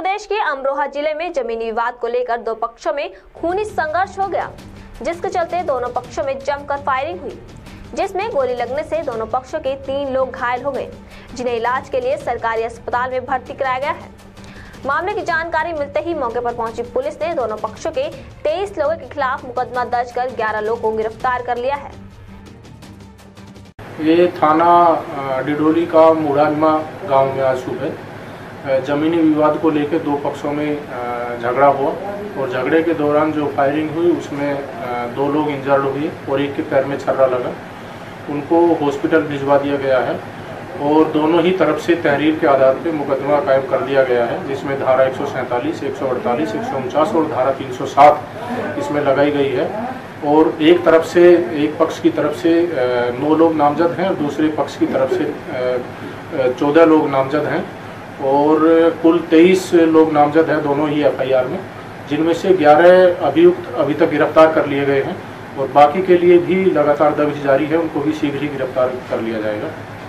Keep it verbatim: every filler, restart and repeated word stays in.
प्रदेश के अमरोहा जिले में जमीनी विवाद को लेकर दो पक्षों में खूनी संघर्ष हो गया, जिसके चलते दोनों पक्षों में जमकर फायरिंग हुई, जिसमें गोली लगने से दोनों पक्षों के तीन लोग घायल हो गए, जिन्हें इलाज के लिए सरकारी अस्पताल में भर्ती कराया गया है। मामले की जानकारी मिलते ही मौके पर पहुंची पुलिस ने दोनों पक्षों के तेईस लोगों के खिलाफ मुकदमा दर्ज कर ग्यारह लोगों को गिरफ्तार कर लिया है। ये थाना डिडोली का मुड़ानमा गांव में आज सुबह जमीनी विवाद को लेकर दो पक्षों में झगड़ा हुआ और झगड़े के दौरान जो फायरिंग हुई उसमें दो लोग इंजर्ड हुए और एक के पैर में छर्रा लगा। उनको हॉस्पिटल भिजवा दिया गया है और दोनों ही तरफ से तहरीर के आधार पर मुकदमा कायम कर दिया गया है, जिसमें धारा एक सौ सैंतालीस, एक सौ अड़तालीस, एक सौ उनचास और धारा तीन सौ सात इसमें लगाई गई है। और एक तरफ से एक पक्ष की तरफ से नौ लोग नामजद हैं और दूसरे पक्ष की तरफ से चौदह लोग नामजद हैं और कुल तेईस लोग नामजद हैं दोनों ही एफ आई आर में, जिनमें से ग्यारह अभियुक्त अभी तक गिरफ्तार कर लिए गए हैं और बाकी के लिए भी लगातार दबिश जारी है, उनको भी शीघ्र ही गिरफ्तार कर लिया जाएगा।